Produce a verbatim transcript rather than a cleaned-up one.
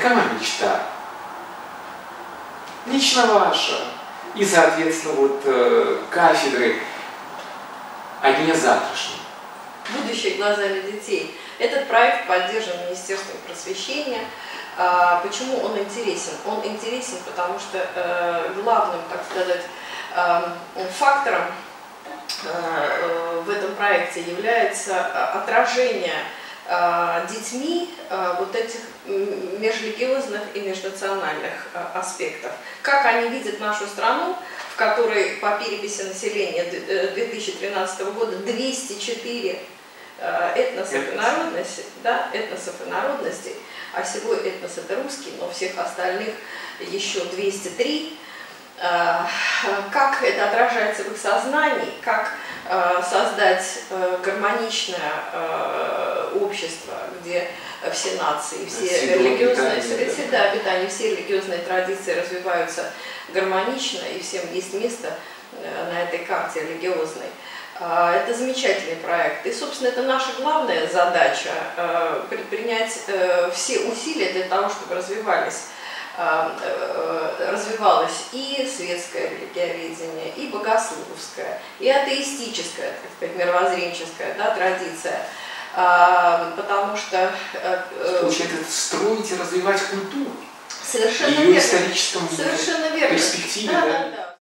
такова мечта. Лично ваша. И, соответственно, вот э, кафедры, они не завтрашние. Будущее глазами детей. Этот проект поддержан Министерством просвещения. Почему он интересен? Он интересен, потому что э, главным, так сказать, э, фактором э, в этом проекте является отражение э, детьми э, вот этих межрелигиозных и межнациональных э, аспектов. Как они видят нашу страну, в которой по переписи населения две тысячи тринадцатого года двести четыре этносов и народностей, да, этносов и народностей, а всего этнос это русский, но всех остальных еще двести три. Как это отражается в их сознании, как создать гармоничное общество, где все нации, все религиозные среда обитания, все религиозные традиции развиваются гармонично, и всем есть место на этой карте религиозной. Это замечательный проект. И, собственно, это наша главная задача – предпринять все усилия для того, чтобы развивались, развивалось и светское религиоведение, и богословское, и атеистическая, так сказать, мировоззренческая, да, традиция. Потому что… Получается, строить и развивать культуру. Совершенно ее верно. историческом Совершенно верно. перспективе. Да, Да? да, да.